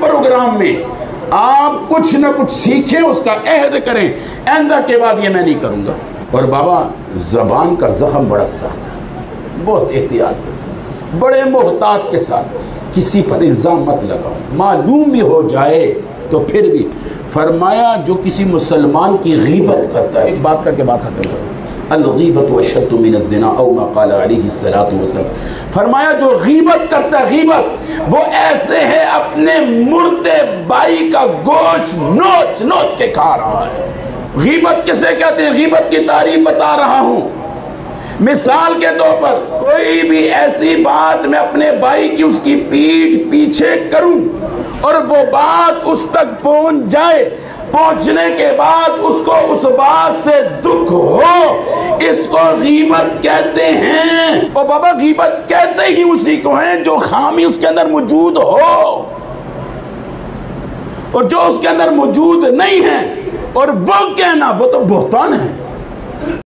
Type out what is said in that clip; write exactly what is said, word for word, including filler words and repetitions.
Programme میں آپ کچھ نہ کچھ سیکھیں، اس کا عہد کریں، آئندہ کے بعد یہ میں نہیں کروں گا۔ اور بابا زبان کا زخم بڑا سخت ہے، بہت احتیاط کے ساتھ، بڑے محتاط کے ساتھ، کسی پر الزام مت لگاؤ، معلوم بھی ہو جائے تو پھر بھی۔ فرمایا جو کسی مسلمان کی غیبت کرتا ہے، بات کر کے بات ختم کرو، الغیبت اشد من الزنا او ما قال علیہ الصلوۃ والسلام، فرمایا جو غیبت کرتا ہے، غیبت وہ ایسے ہے اپنے مردے بھائی کا گوشت نوچ نوچ کے کھا رہا ہے۔ غیبت کسے کہتے ہیں؟ غیبت کی تعریف بتا رہا ہوں۔ مثال کے طور پر کوئی بھی ایسی بات میں اپنے بھائی کی اس کی پیٹھ پیچھے کروں اور وہ بات اس تک پہنچ جائے، پہنچنے کے بعد اس کو اس بات سے دکھ ہو، اس کو غیبت کہتے ہیں۔ اور بابا غیبت کہتے ہی اسی کو ہیں جو خامی اس کے اندر موجود ہو، اور جو اس کے اندر موجود نہیں ہے اور وہ کہنا، وہ تو بہتان ہے۔